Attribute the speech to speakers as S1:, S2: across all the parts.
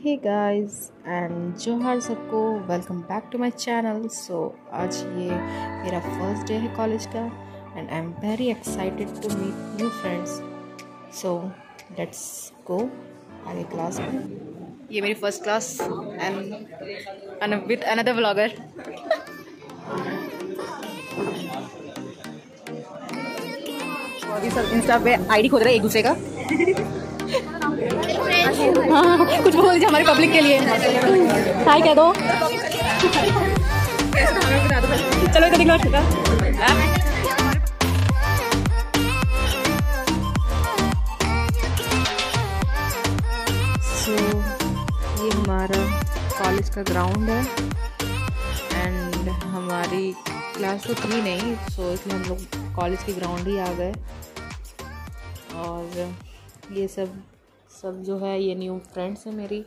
S1: Hey guys and जोहार सबको, welcome back to my channel. So आज ये मेरा फर्स्ट डे है कॉलेज का and I am very excited to meet new friends. So let's go आगे क्लास में। ये मेरी first class and with another vlogger. अभी सब इंस्टा पे आईडी खोद रहे एक दूसरे का। हाँ, कुछ बोल दीजिए हमारे पब्लिक के लिए। हाय कह दो। चलो इधर दिखा छोटा। सो ये हमारा कॉलेज का ग्राउंड है एंड हमारी क्लास तो थी नहीं, सो इसलिए हम लोग कॉलेज के ग्राउंड ही आ गए। और ये सब जो है ये न्यू फ्रेंड्स हैं मेरी।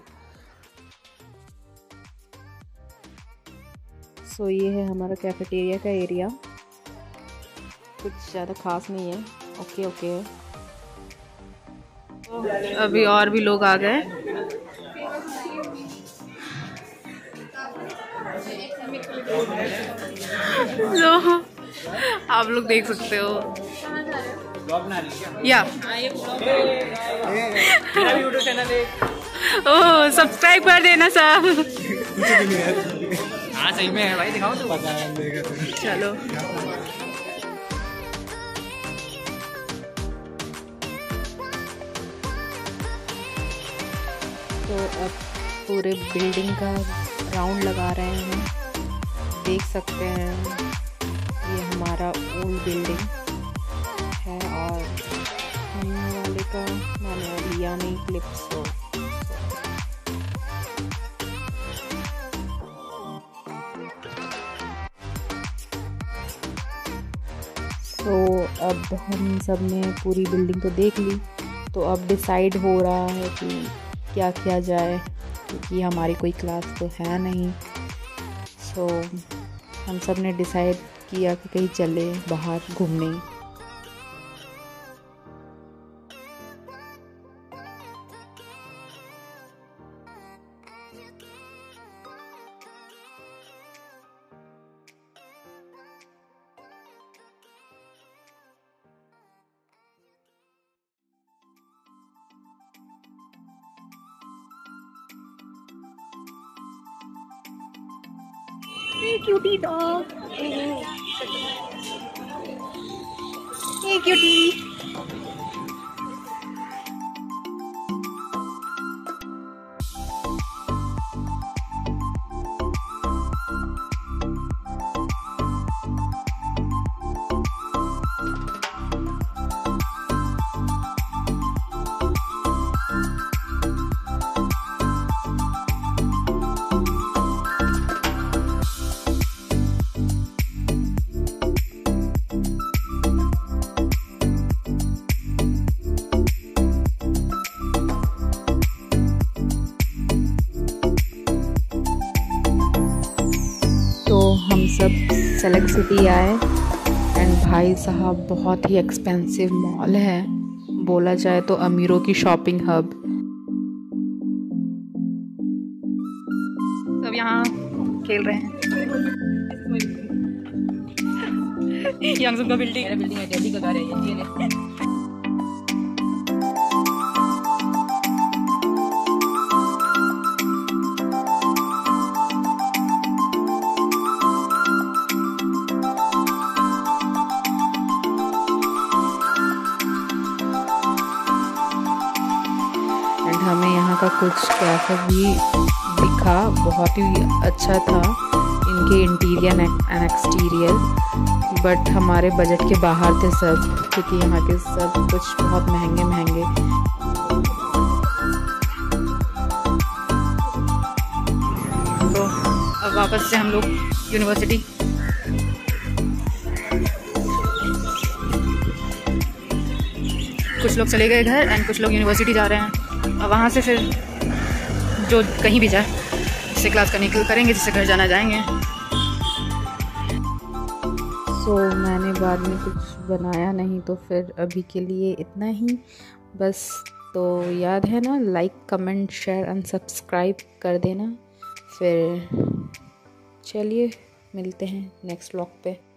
S1: सो ये है हमारा कैफेटेरिया का एरिया, कुछ ज़्यादा खास नहीं है। ओके ओके अभी और भी लोग आ गए। तो आप लोग देख सकते हो या मेरा भी यूट्यूब चैनल है। ओह सब्सक्राइब कर देना सब। हाँ सही में है भाई, दिखाओ तो। चलो तो अब पूरे बिल्डिंग का राउंड लगा रहे हैं। देख सकते हैं ये हमारा ओल्ड बिल्डिंग है और सामने वाले का मैंने लिया नहीं क्लिप्स। तो अब हम सब ने पूरी बिल्डिंग तो देख ली, तो अब डिसाइड हो रहा है कि क्या किया जाए, क्योंकि हमारी कोई क्लास तो है नहीं। सो हम सब ने डिसाइड किया कि कहीं चले बाहर घूमने। Hey cutie dog. Hey cutie. तो हम सब सेलेक्ट सिटी आए एंड भाई साहब बहुत ही एक्सपेंसिव मॉल है, बोला जाए तो अमीरों की शॉपिंग हब। सब यहाँ खेल रहे हैं। यंगसुन का बिल्डिंग है, दिल्ली का घर है। हमें यहाँ का कुछ कैफे भी दिखा, बहुत ही अच्छा था इनके इंटीरियर एंड एक्सटीरियर, बट हमारे बजट के बाहर थे सब, क्योंकि यहाँ के सब कुछ बहुत महंगे महंगे। तो अब वापस से हम लोग यूनिवर्सिटी। कुछ लोग चले गए घर एंड कुछ लोग यूनिवर्सिटी जा रहे हैं। और वहाँ से फिर जो कहीं भी जाए, जिससे क्लास करेंगे, जिससे घर जाना जाएंगे। सो मैंने बाद में कुछ बनाया नहीं, तो फिर अभी के लिए इतना ही। बस तो याद है ना, like comment share and subscribe कर देना। फिर चलिए मिलते हैं नेक्स्ट व्लॉग पे।